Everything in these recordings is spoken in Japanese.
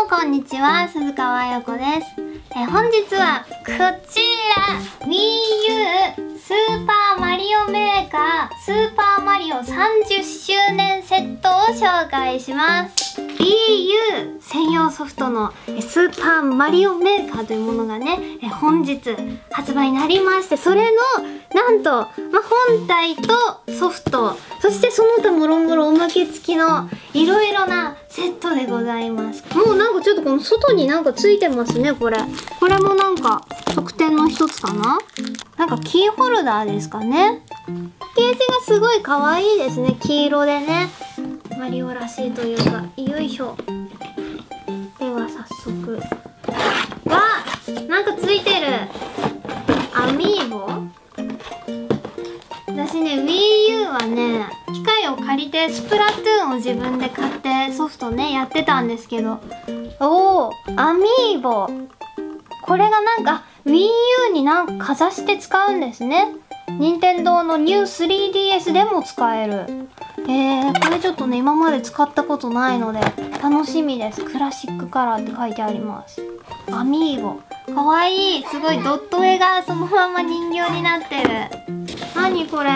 こんにちは、鈴川彩子です。本日はこちら Wii U スーパーマリオメーカースーパーマリオ30周年セットを紹介します。 Wii U 専用ソフトのスーパーマリオメーカーというものがね、本日発売になりまして、それのなんと、本体とソフト、そしてその他もろもろおまけ付きのいろいろなセットでございます。もうなんかちょっとこの外になんかついてますね、これもなんか特典の一つかな。なんかキーホルダーですかね。パッケージがすごい可愛いですね。黄色でね、マリオらしいというか。よいしょ。では早速、わっ、なんかついてる。アミーボ。私ね、Wii U はね、機械を借りてスプラトゥーンを自分で買ってソフトね、やってたんですけど、おー、アミーボ。これがなんか Wii U になんかかざして使うんですね。任天堂のニュー 3DS でも使える。これちょっとね、今まで使ったことないので楽しみです。クラシックカラーって書いてあります。アミーボかわいい。すごいドット絵がそのまま人形になってる。何これ、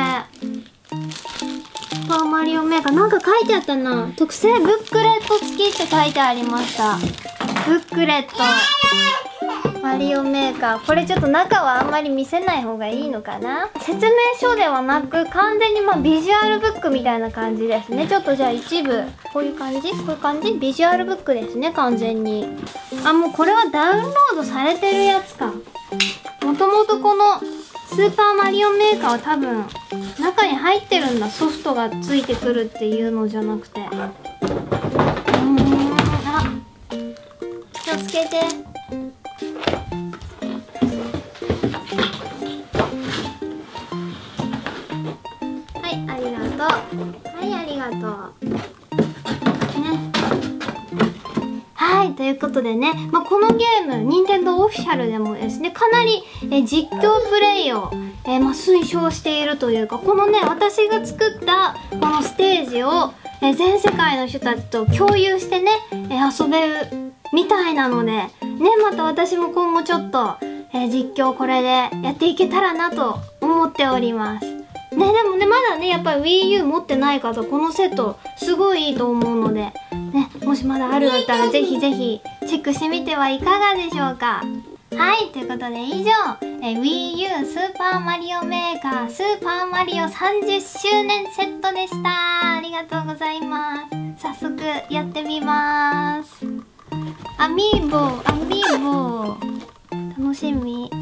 スーパーマリオメーカー、なんか書いてあったな。特製ブックレット付きって書いてありました。ブックレットマリオメーカー。これちょっと中はあんまり見せない方がいいのかな。説明書ではなく完全にビジュアルブックみたいな感じですね。ちょっとじゃあ一部こういう感じ、ビジュアルブックですね、完全に。あ、もうこれはダウンロードされてるやつか。もともとこのスーパーマリオメーカーは多分中に入ってるんだ。ソフトがついてくるっていうのじゃなくて。あ、気をつけて。はい、ありがとう。はい、ありがとう。ね。はい、ということでね、このゲーム、任天堂オフィシャルでもですね、かなり実況プレイを推奨しているというか、このね、私が作ったこのステージを全世界の人たちと共有してね、遊べるみたいなので、ね、また私も今後ちょっと実況これでやっていけたらなと思っております。ね、でもね、まだね、やっぱり Wii U 持ってない方、このセットすごいいいと思うので、ね、もしまだあるんだったらぜひぜひチェックしてみてはいかがでしょうか。はい、ということで以上、Wii U スーパーマリオメーカースーパーマリオ30周年セットでした。ありがとうございます。早速やってみます。アミーボ楽しみ。